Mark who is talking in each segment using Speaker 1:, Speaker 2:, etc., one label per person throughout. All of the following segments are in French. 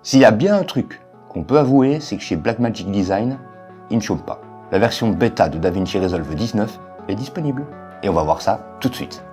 Speaker 1: S'il y a bien un truc qu'on peut avouer, c'est que chez Blackmagic Design, ils ne chôment pas. La version bêta de DaVinci Resolve 19 est disponible. Et on va voir ça tout de suite.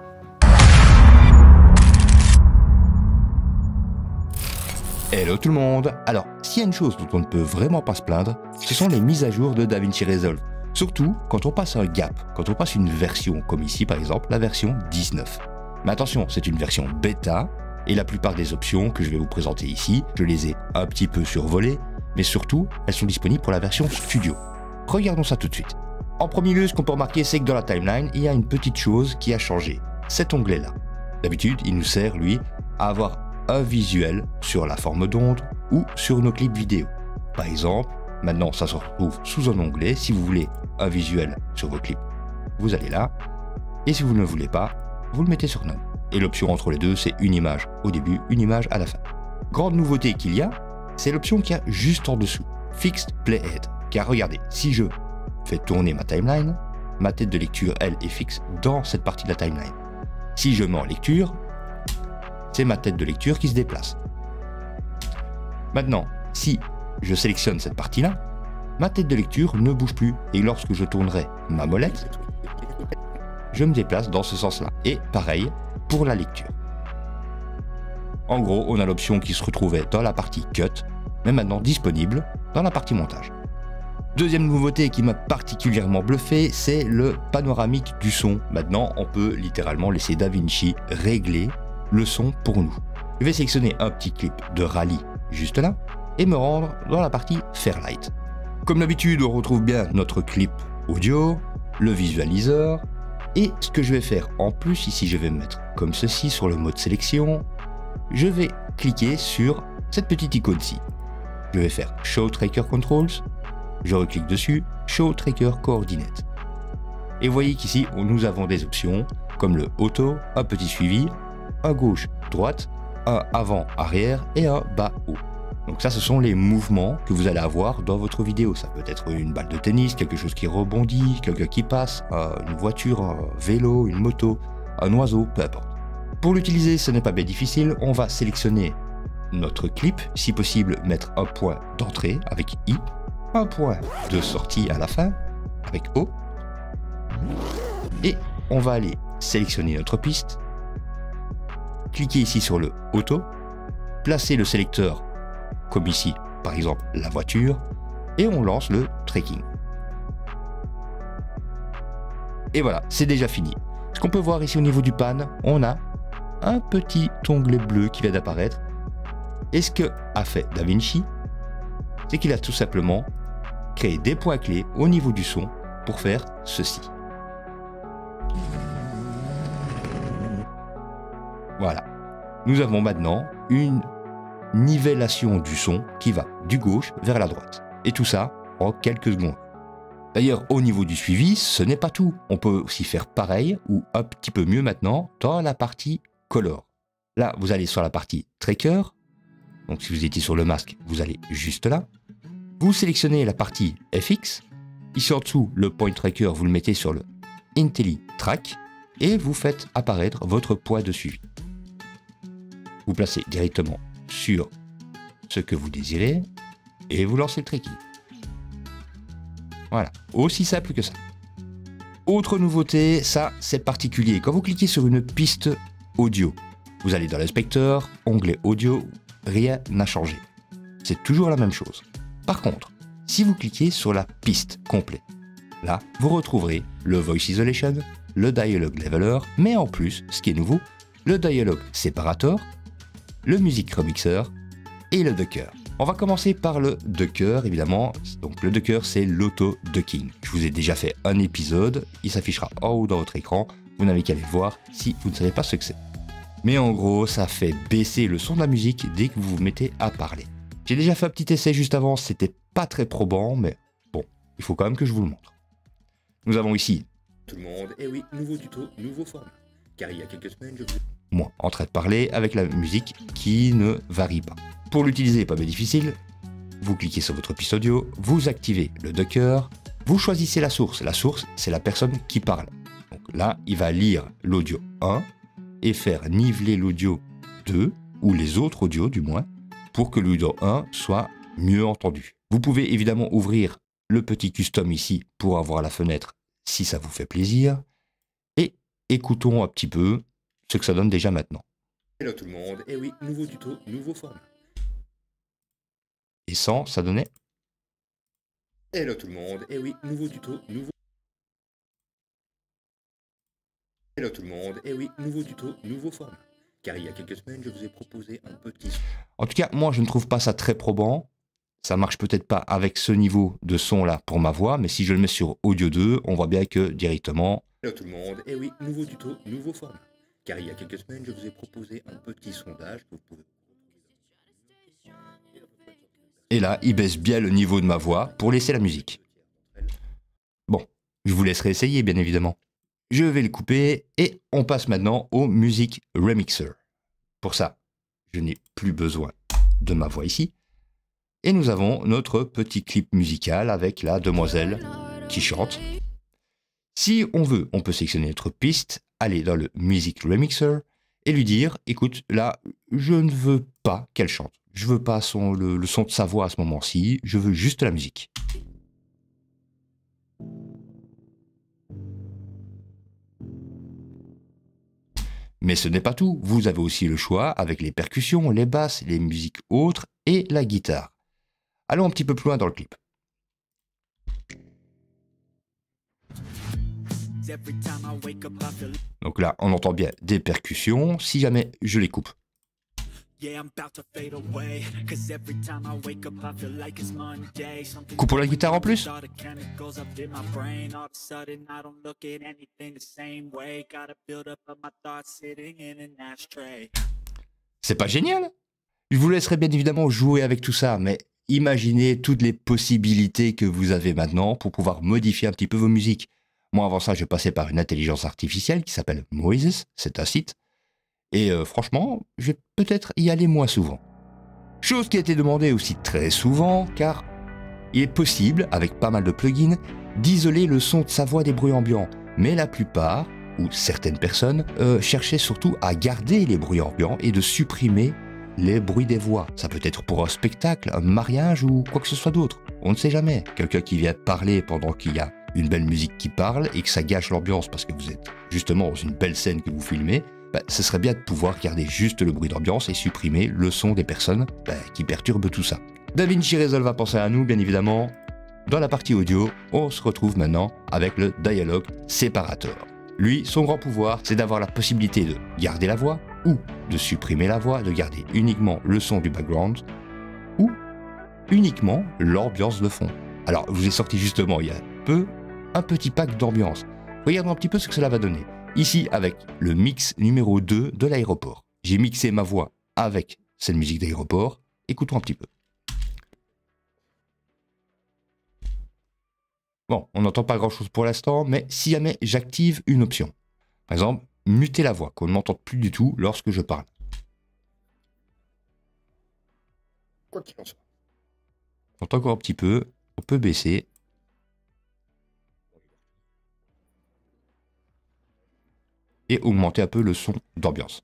Speaker 2: Hello tout le monde. Alors, s'il y a une chose dont on ne peut vraiment pas se plaindre, ce sont les mises à jour de DaVinci Resolve. Surtout quand on passe un gap, quand on passe une version, comme ici par exemple la version 19. Mais attention, c'est une version bêta, et la plupart des options que je vais vous présenter ici, je les ai un petit peu survolées, mais surtout, elles sont disponibles pour la version Studio. Regardons ça tout de suite. En premier lieu, ce qu'on peut remarquer, c'est que dans la timeline, il y a une petite chose qui a changé. Cet onglet-là. D'habitude, il nous sert, lui, à avoir un visuel sur la forme d'onde ou sur nos clips vidéo. Par exemple, maintenant, ça se retrouve sous un onglet. Si vous voulez un visuel sur vos clips, vous allez là. Et si vous ne le voulez pas, vous le mettez sur None. Et l'option entre les deux, c'est une image au début, une image à la fin. Grande nouveauté qu'il y a, c'est l'option qu'il y a juste en dessous, Fixed Playhead. Car regardez, si je fais tourner ma timeline, ma tête de lecture, elle, est fixe dans cette partie de la timeline. Si je mets en lecture, c'est ma tête de lecture qui se déplace. Maintenant, si je sélectionne cette partie-là, ma tête de lecture ne bouge plus. Et lorsque je tournerai ma molette, je me déplace dans ce sens-là. Et pareil pour la lecture. En gros, on a l'option qui se retrouvait dans la partie Cut, mais maintenant disponible dans la partie Montage. Deuxième nouveauté qui m'a particulièrement bluffé, c'est le panoramique du son. Maintenant, on peut littéralement laisser DaVinci régler le son pour nous. Je vais sélectionner un petit clip de rallye juste là et me rendre dans la partie Fairlight. Comme d'habitude, on retrouve bien notre clip audio, le visualiseur, et ce que je vais faire en plus, ici je vais me mettre comme ceci sur le mode sélection, je vais cliquer sur cette petite icône-ci. Je vais faire Show Tracker Controls, je reclique dessus, Show Tracker Coordinate. Et vous voyez qu'ici, nous avons des options comme le auto, un petit suivi, un gauche-droite, un avant-arrière et un bas-haut. Donc ça, ce sont les mouvements que vous allez avoir dans votre vidéo. Ça peut être une balle de tennis, quelque chose qui rebondit, quelqu'un qui passe, une voiture, un vélo, une moto, un oiseau, peu importe. Pour l'utiliser, ce n'est pas bien difficile. On va sélectionner notre clip, si possible mettre un point d'entrée avec I, un point de sortie à la fin avec O, et on va aller sélectionner notre piste, cliquer ici sur le auto, placer le sélecteur comme ici, par exemple la voiture, et on lance le tracking. Et voilà, c'est déjà fini. Ce qu'on peut voir ici au niveau du pan, on a un petit onglet bleu qui vient d'apparaître. Et ce que a fait DaVinci, c'est qu'il a tout simplement créé des points clés au niveau du son pour faire ceci. Voilà. Nous avons maintenant une nivellation du son qui va du gauche vers la droite. Et tout ça en quelques secondes. D'ailleurs, au niveau du suivi, ce n'est pas tout. On peut aussi faire pareil ou un petit peu mieux maintenant dans la partie color. Là, vous allez sur la partie tracker. Donc si vous étiez sur le masque, vous allez juste là. Vous sélectionnez la partie FX. Ici en dessous, le point tracker, vous le mettez sur le IntelliTrack et vous faites apparaître votre point de suivi. Vous placez directement sur ce que vous désirez et vous lancez le tracking. Voilà, aussi simple que ça. Autre nouveauté, ça c'est particulier. Quand vous cliquez sur une piste audio, vous allez dans l'inspecteur, onglet audio, rien n'a changé. C'est toujours la même chose. Par contre, si vous cliquez sur la piste complète, là vous retrouverez le Voice Isolation, le Dialogue Leveler, mais en plus, ce qui est nouveau, le Dialogue Separator, le Music Remixer et le Ducker. On va commencer par le Ducker, évidemment. Donc le Ducker, c'est l'auto-ducking. Je vous ai déjà fait un épisode, il s'affichera en haut dans votre écran. Vous n'avez qu'à aller voir si vous ne savez pas ce que c'est. Mais en gros, ça fait baisser le son de la musique dès que vous vous mettez à parler. J'ai déjà fait un petit essai juste avant, c'était pas très probant, mais bon, il faut quand même que je vous le montre. Nous avons ici tout le monde, et oui, nouveau tuto, nouveau format. Car il y a quelques semaines, je vous... Moi, en train de parler avec la musique qui ne varie pas. Pour l'utiliser, pas bien difficile, vous cliquez sur votre piste audio, vous activez le Ducker, vous choisissez la source. La source, c'est la personne qui parle. Donc là, il va lire l'audio 1 et faire niveler l'audio 2, ou les autres audios du moins, pour que le Ludo 1 soit mieux entendu. Vous pouvez évidemment ouvrir le petit custom ici pour avoir la fenêtre si ça vous fait plaisir. Et écoutons un petit peu ce que ça donne déjà maintenant.
Speaker 3: Hello tout le monde, et oui, nouveau tuto, nouveau format.
Speaker 2: Et sans, ça donnait.
Speaker 3: Hello tout le monde, et oui, nouveau tuto, nouveau... Hello tout le monde, et oui, nouveau tuto, nouveau format. Car il y a quelques semaines, je vous ai proposé un petit...
Speaker 2: En tout cas, moi, je ne trouve pas ça très probant. Ça marche peut-être pas avec ce niveau de son là pour ma voix, mais si je le mets sur Audio 2, on voit bien que directement...
Speaker 3: Hello tout le monde, et oui, nouveau tuto, nouveau format. Car il y a quelques semaines, je vous ai proposé un petit sondage que vous pouvez...
Speaker 2: Et là, il baisse bien le niveau de ma voix pour laisser la musique. Bon, je vous laisserai essayer, bien évidemment. Je vais le couper et on passe maintenant au Music Remixer. Pour ça, je n'ai plus besoin de ma voix ici. Et nous avons notre petit clip musical avec la demoiselle qui chante. Si on veut, on peut sélectionner notre piste, aller dans le Music Remixer et lui dire, écoute, là, je ne veux pas qu'elle chante. Je veux pas le son de sa voix à ce moment-ci, je veux juste la musique. Mais ce n'est pas tout, vous avez aussi le choix avec les percussions, les basses, les musiques autres et la guitare. Allons un petit peu plus loin dans le clip. Donc là, on entend bien des percussions, si jamais je les coupe. Coupons la guitare en plus. C'est pas génial? Je vous laisserai bien évidemment jouer avec tout ça, mais imaginez toutes les possibilités que vous avez maintenant pour pouvoir modifier un petit peu vos musiques. Moi, avant ça, je passais par une intelligence artificielle qui s'appelle Moises, c'est un site. Et franchement, je vais peut-être y aller moins souvent. Chose qui a été demandée aussi très souvent, car il est possible, avec pas mal de plugins, d'isoler le son de sa voix des bruits ambiants. Mais la plupart, ou certaines personnes, cherchaient surtout à garder les bruits ambiants et de supprimer les bruits des voix. Ça peut être pour un spectacle, un mariage ou quoi que ce soit d'autre. On ne sait jamais. Quelqu'un qui vient parler pendant qu'il y a une belle musique qui parle et que ça gâche l'ambiance parce que vous êtes justement dans une belle scène que vous filmez, ce serait bien de pouvoir garder juste le bruit d'ambiance et supprimer le son des personnes qui perturbent tout ça. DaVinci Resolve va penser à nous, bien évidemment. Dans la partie audio, on se retrouve maintenant avec le Dialogue Separator. Lui, son grand pouvoir, c'est d'avoir la possibilité de garder la voix ou de supprimer la voix, de garder uniquement le son du background ou uniquement l'ambiance de fond. Alors, je vous ai sorti justement il y a peu un petit pack d'ambiance. Regardons un petit peu ce que cela va donner. Ici, avec le mix numéro 2 de l'aéroport. J'ai mixé ma voix avec cette musique d'aéroport. Écoutons un petit peu. Bon, on n'entend pas grand-chose pour l'instant, mais si jamais j'active une option, par exemple, muter la voix, qu'on ne m'entende plus du tout lorsque je parle.
Speaker 3: Quoi qu'il en soit.
Speaker 2: On entend encore un petit peu, on peut baisser. Et augmenter un peu le son d'ambiance.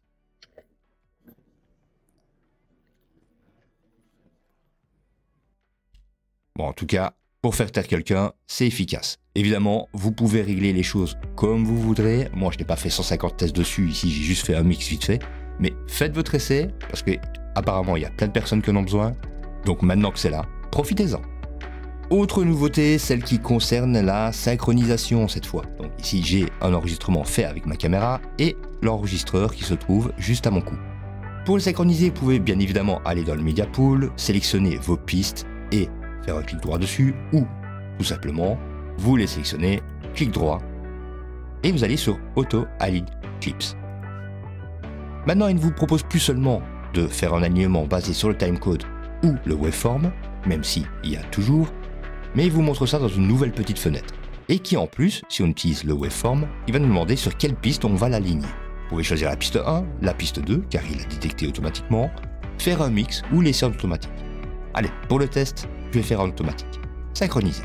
Speaker 2: Bon, en tout cas, pour faire taire quelqu'un, c'est efficace. Évidemment, vous pouvez régler les choses comme vous voudrez. Moi, je n'ai pas fait 150 tests dessus, ici j'ai juste fait un mix vite fait. Mais faites votre essai, parce que apparemment il y a plein de personnes qui en ont besoin. Donc maintenant que c'est là, profitez-en. Autre nouveauté, celle qui concerne la synchronisation cette fois. Donc ici j'ai un enregistrement fait avec ma caméra et l'enregistreur qui se trouve juste à mon cou. Pour le synchroniser, vous pouvez bien évidemment aller dans le Media Pool, sélectionner vos pistes et faire un clic droit dessus, ou tout simplement vous les sélectionnez, clic droit et vous allez sur Auto Align Clips. Maintenant, il ne vous propose plus seulement de faire un alignement basé sur le timecode ou le waveform, même s'il y a toujours, mais il vous montre ça dans une nouvelle petite fenêtre. Et qui en plus, si on utilise le waveform, il va nous demander sur quelle piste on va l'aligner. Vous pouvez choisir la piste 1, la piste 2, car il a détecté automatiquement, faire un mix ou laisser en automatique. Allez, pour le test, je vais faire en automatique. Synchroniser.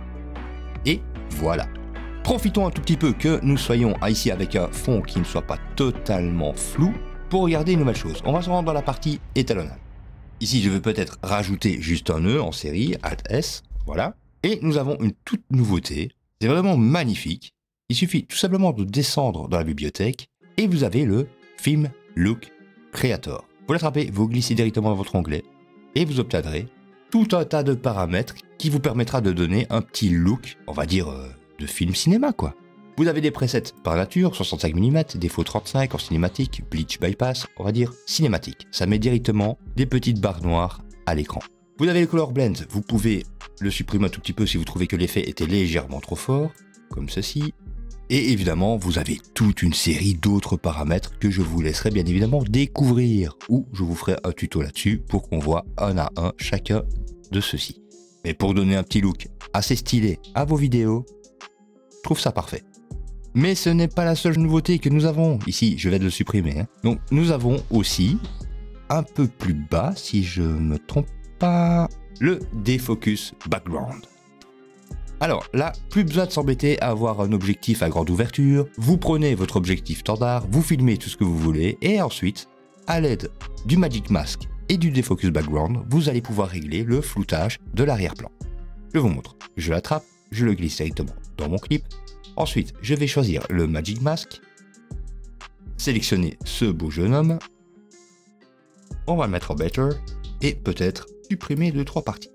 Speaker 2: Et voilà. Profitons un tout petit peu que nous soyons ici avec un fond qui ne soit pas totalement flou. Pour regarder une nouvelle chose, on va se rendre dans la partie étalonnage. Ici, je vais peut-être rajouter juste un nœud en série, Alt S, voilà. Et nous avons une toute nouveauté, c'est vraiment magnifique. Il suffit tout simplement de descendre dans la bibliothèque et vous avez le Film Look Creator. Vous l'attrapez, vous glissez directement dans votre onglet et vous obtiendrez tout un tas de paramètres qui vous permettra de donner un petit look, on va dire, de film cinéma quoi. Vous avez des presets par nature, 65 mm, défaut 35 en cinématique, bleach bypass, on va dire cinématique. Ça met directement des petites barres noires à l'écran. Vous avez le color blend, vous pouvez le supprimer un tout petit peu si vous trouvez que l'effet était légèrement trop fort, comme ceci. Et évidemment, vous avez toute une série d'autres paramètres que je vous laisserai bien évidemment découvrir, ou je vous ferai un tuto là-dessus pour qu'on voit un à un chacun de ceux-ci. Mais pour donner un petit look assez stylé à vos vidéos, je trouve ça parfait. Mais ce n'est pas la seule nouveauté que nous avons. Ici, je vais le supprimer. Donc, nous avons aussi, un peu plus bas, si je ne me trompe pas, le Defocus Background. Alors là, plus besoin de s'embêter à avoir un objectif à grande ouverture. Vous prenez votre objectif standard, vous filmez tout ce que vous voulez, et ensuite, à l'aide du Magic Mask et du Defocus Background, vous allez pouvoir régler le floutage de l'arrière-plan. Je vous montre. Je l'attrape, je le glisse directement dans mon clip. Ensuite, je vais choisir le Magic Mask, sélectionner ce beau jeune homme, on va le mettre en Better, et peut-être supprimer 2-3 parties.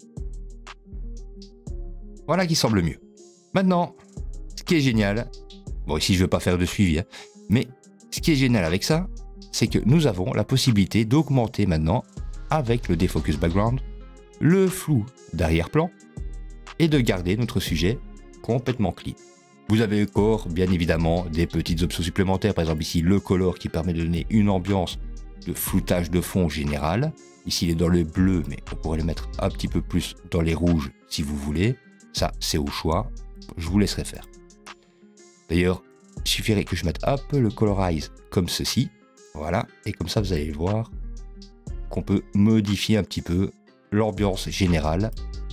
Speaker 2: Voilà qui semble mieux. Maintenant, ce qui est génial, bon ici je ne veux pas faire de suivi, mais ce qui est génial avec ça, c'est que nous avons la possibilité d'augmenter maintenant, avec le Defocus Background, le flou d'arrière-plan, et de garder notre sujet complètement clean. Vous avez encore, bien évidemment, des petites options supplémentaires. Par exemple, ici, le color qui permet de donner une ambiance de floutage de fond général. Ici, il est dans le bleu, mais on pourrait le mettre un petit peu plus dans les rouges si vous voulez. Ça, c'est au choix. Je vous laisserai faire. D'ailleurs, il suffirait que je mette un peu le colorize comme ceci. Voilà. Et comme ça, vous allez voir qu'on peut modifier un petit peu l'ambiance générale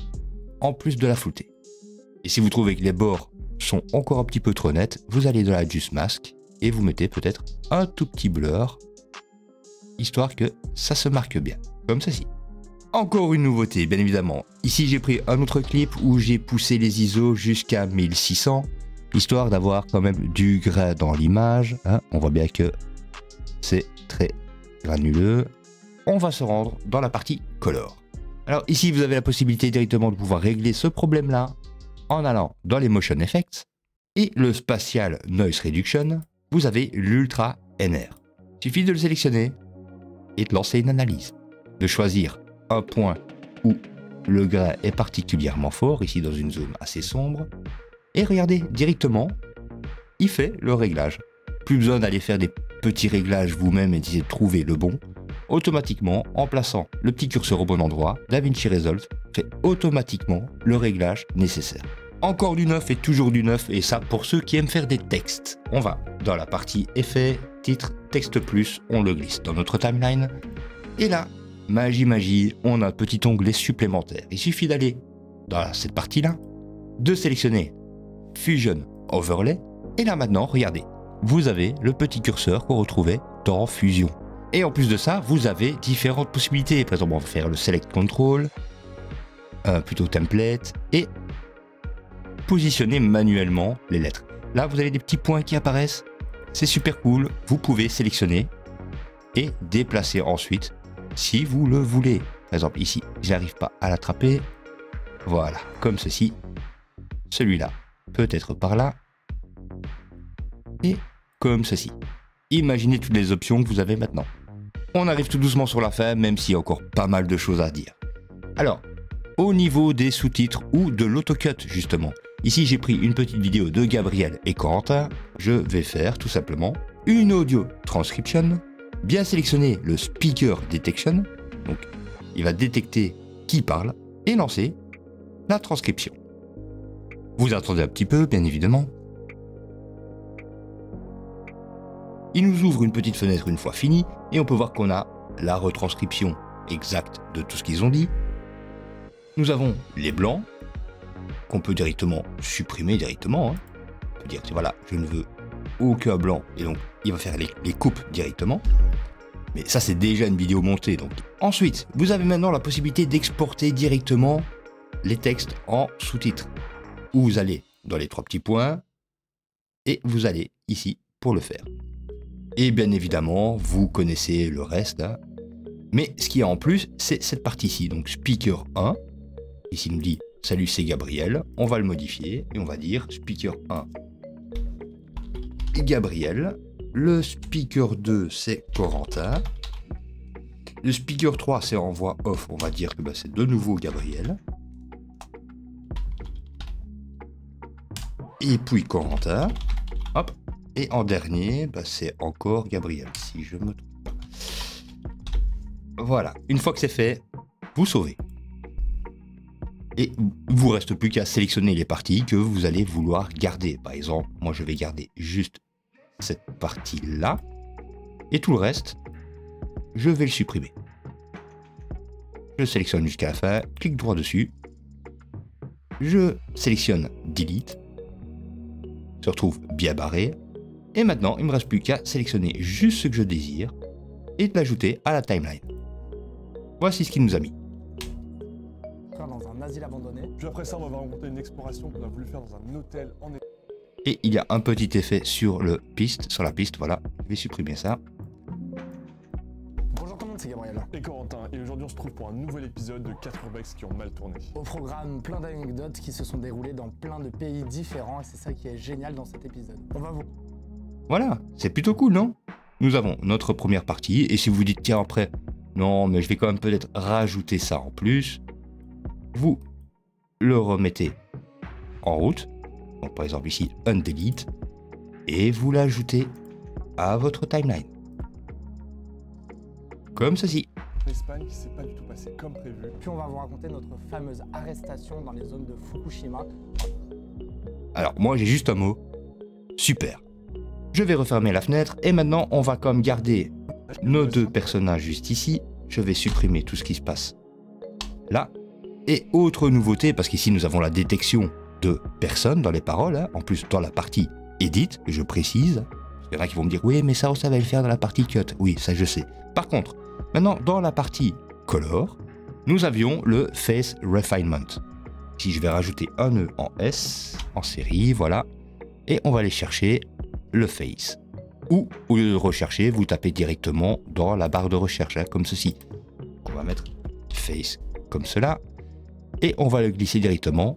Speaker 2: en plus de la flouter. Et si vous trouvez que les bords sont encore un petit peu trop nets, vous allez dans la Adjust Mask et vous mettez peut-être un tout petit blur, histoire que ça se marque bien, comme ceci. Encore une nouveauté, bien évidemment. Ici, j'ai pris un autre clip où j'ai poussé les ISO jusqu'à 1600, histoire d'avoir quand même du grain dans l'image. On voit bien que c'est très granuleux. On va se rendre dans la partie color. Alors ici, vous avez la possibilité directement de pouvoir régler ce problème-là en allant dans les Motion Effects et le Spatial Noise Reduction, vous avez l'Ultra NR. Il suffit de le sélectionner et de lancer une analyse. De choisir un point où le grain est particulièrement fort, ici dans une zone assez sombre, et regardez directement, il fait le réglage. Plus besoin d'aller faire des petits réglages vous-même et d'essayer de trouver le bon. Automatiquement, en plaçant le petit curseur au bon endroit, DaVinci Resolve fait automatiquement le réglage nécessaire. Encore du neuf et toujours du neuf, et ça pour ceux qui aiment faire des textes. On va dans la partie effet, titre, texte plus, on le glisse dans notre timeline. Et là, magie, on a un petit onglet supplémentaire. Il suffit d'aller dans cette partie-là, de sélectionner Fusion Overlay, et là maintenant, regardez, vous avez le petit curseur qu'on retrouvait dans Fusion. Et en plus de ça, vous avez différentes possibilités. Par exemple, on va faire le Select Control, plutôt Template, et positionner manuellement les lettres. Là, vous avez des petits points qui apparaissent. C'est super cool. Vous pouvez sélectionner et déplacer ensuite si vous le voulez. Par exemple, ici, j'arrive pas à l'attraper. Voilà, comme ceci. Celui-là peut être par là. Et comme ceci. Imaginez toutes les options que vous avez maintenant. On arrive tout doucement sur la fin, même s'il y a encore pas mal de choses à dire. Alors, au niveau des sous-titres ou de l'autocut, justement, ici j'ai pris une petite vidéo de Gabriel et Corentin. Je vais faire tout simplement une audio transcription, bien sélectionner le speaker detection, donc il va détecter qui parle, et lancer la transcription. Vous attendez un petit peu, bien évidemment. Il nous ouvre une petite fenêtre une fois fini, et on peut voir qu'on a la retranscription exacte de tout ce qu'ils ont dit. Nous avons les blancs, qu'on peut directement supprimer directement. On peut dire, voilà, je ne veux aucun blanc. Et donc, il va faire les coupes directement. Mais ça, c'est déjà une vidéo montée. Donc. Ensuite, vous avez maintenant la possibilité d'exporter directement les textes en sous-titres. Où vous allez dans les 3 petits points et vous allez ici pour le faire. Et bien évidemment, vous connaissez le reste. Hein. Mais ce qu'il y a en plus, c'est cette partie-ci. Donc, speaker 1. Ici, il nous dit « Salut, c'est Gabriel ». On va le modifier et on va dire « Speaker 1 ». Gabriel. Le speaker 2, c'est Corentin. Le speaker 3, c'est en voix off. On va dire que bah, c'est de nouveau Gabriel. Et puis Corentin. Hop. Et en dernier, bah, c'est encore Gabriel, si je me trompe pas. Voilà. Une fois que c'est fait, vous sauvez. Et vous reste plus qu'à sélectionner les parties que vous allez vouloir garder. Par exemple, moi je vais garder juste cette partie-là. Et tout le reste, je vais le supprimer. Je sélectionne jusqu'à la fin, clique droit dessus. Je sélectionne Delete. Se retrouve bien barré. Et maintenant, il ne me reste plus qu'à sélectionner juste ce que je désire et de l'ajouter à la timeline. Voici ce qu'il nous a mis.
Speaker 4: Dans un asile abandonné. Puis après ça, on va rencontrer une exploration qu'on a voulu faire dans un hôtel en...
Speaker 2: Et il y a un petit effet sur la piste, voilà. Je vais supprimer ça.
Speaker 4: Bonjour tout le monde, c'est Gabriel. Et Corentin, et aujourd'hui on se trouve pour un nouvel épisode de 4 urbex qui ont mal tourné. Au programme, plein d'anecdotes qui se sont déroulées dans plein de pays différents, et c'est ça qui est génial dans cet épisode. On va vous...
Speaker 2: Voilà, c'est plutôt cool, non? Nous avons notre première partie, et si vous vous dites, tiens, après, non, mais je vais quand même peut-être rajouter ça en plus, vous le remettez en route. Donc par exemple ici, undelete, et vous l'ajoutez à votre timeline. Comme ceci.
Speaker 4: L'Espagne qui s'est pas du tout passé comme prévu. Puis on va vous raconter notre fameuse arrestation dans les zones de Fukushima.
Speaker 2: Alors moi j'ai juste un mot, super. Je vais refermer la fenêtre et maintenant on va comme garder nos 2 personnages juste ici. Je vais supprimer tout ce qui se passe là. Et autre nouveauté, parce qu'ici nous avons la détection de personnes dans les paroles, hein. En plus dans la partie edit, je précise, il y en a qui vont me dire oui mais ça on savait le faire dans la partie cut, oui ça je sais. Par contre, maintenant dans la partie color, nous avions le face refinement. Si je vais rajouter un nœud en S, en série, voilà, et on va aller chercher le face. Ou au lieu de rechercher, vous tapez directement dans la barre de recherche, hein, comme ceci. On va mettre face comme cela, et on va le glisser directement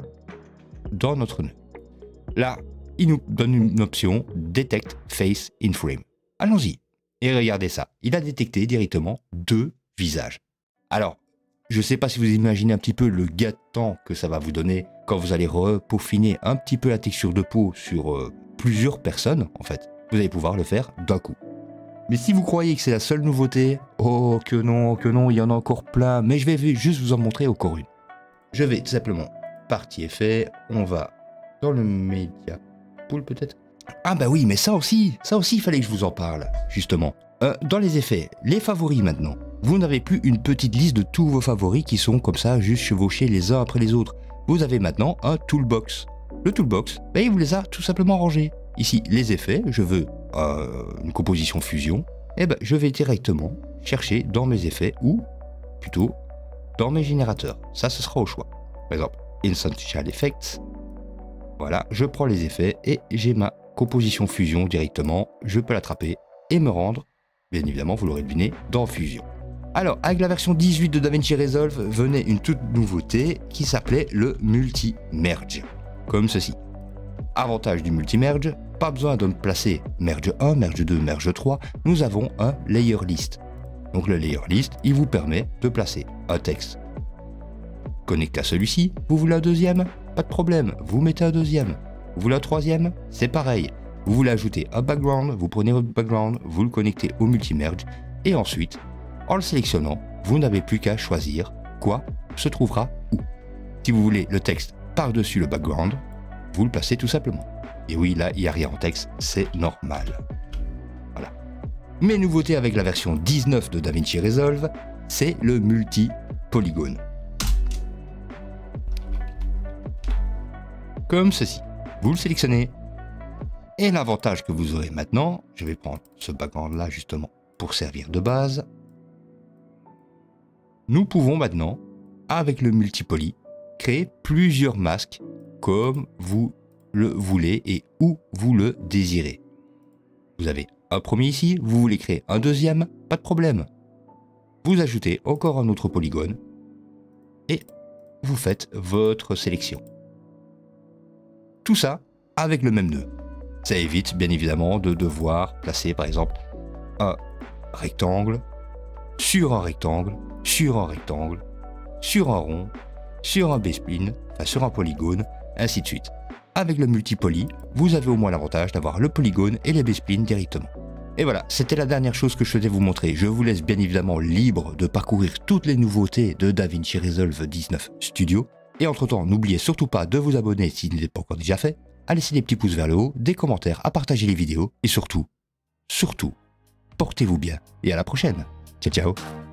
Speaker 2: dans notre nœud. Là, il nous donne une option Detect Face in Frame. Allons-y. Et regardez ça. Il a détecté directement 2 visages. Alors, je ne sais pas si vous imaginez un petit peu le gain de temps que ça va vous donner quand vous allez peaufiner un petit peu la texture de peau sur plusieurs personnes, en fait. Vous allez pouvoir le faire d'un coup. Mais si vous croyez que c'est la seule nouveauté, oh que non, il y en a encore plein, mais je vais juste vous en montrer encore une. Je vais tout simplement partie effet, on va dans le média pool peut-être. Ah bah oui, mais ça aussi il fallait que je vous en parle, justement. Dans les effets, les favoris maintenant. Vous n'avez plus une petite liste de tous vos favoris qui sont comme ça, juste chevauchés les uns après les autres. Vous avez maintenant un toolbox. Le toolbox, bah, il vous les a tout simplement rangés. Ici, les effets, je veux une composition fusion. Et ben, je vais directement chercher dans mes effets ou plutôt dans mes générateurs. Ça, ce sera au choix. Par exemple, Essential Effects. Voilà, je prends les effets et j'ai ma composition fusion directement. Je peux l'attraper et me rendre, bien évidemment, vous l'aurez deviné, dans Fusion. Alors, avec la version 18 de DaVinci Resolve, venait une toute nouveauté qui s'appelait le multi-merge. Comme ceci. Avantage du multi-merge, pas besoin de me placer merge 1, merge 2, merge 3, nous avons un layer list. Donc le layer list, il vous permet de placer un texte connecté à celui-ci. Vous voulez un deuxième? Pas de problème, vous mettez un deuxième. Vous voulez un troisième? C'est pareil. Vous voulez ajouter un background, vous prenez votre background, vous le connectez au multi-merge, et ensuite, en le sélectionnant, vous n'avez plus qu'à choisir quoi se trouvera où. Si vous voulez le texte par-dessus le background, vous le placez tout simplement. Et oui, là, il n'y a rien en texte, c'est normal. Voilà. Mes nouveautés avec la version 19 de DaVinci Resolve, c'est le multi-polygone. Comme ceci. Vous le sélectionnez, Et l'avantage que vous aurez maintenant, je vais prendre ce background là justement pour servir de base. Nous pouvons maintenant, avec le multipoly, créer plusieurs masques comme vous le voulez et où vous le désirez. Vous avez un premier ici, vous voulez créer un deuxième, pas de problème. Vous ajoutez encore un autre polygone et vous faites votre sélection. Tout ça avec le même nœud. Ça évite bien évidemment de devoir placer par exemple un rectangle, sur un rectangle, sur un rectangle, sur un rond, sur un B-spline, enfin sur un polygone, ainsi de suite. Avec le multipoly, vous avez au moins l'avantage d'avoir le polygone et les B-splines directement. Et voilà, c'était la dernière chose que je souhaitais vous montrer. Je vous laisse bien évidemment libre de parcourir toutes les nouveautés de DaVinci Resolve 19 Studio. Et entre-temps, n'oubliez surtout pas de vous abonner si ce n'est pas encore déjà fait, à laisser des petits pouces vers le haut, des commentaires, à partager les vidéos, et surtout, portez-vous bien, et à la prochaine. Ciao ciao.